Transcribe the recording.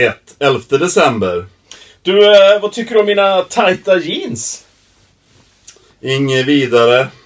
1. 11 december. Du, vad tycker du om mina tajta jeans? Inget vidare.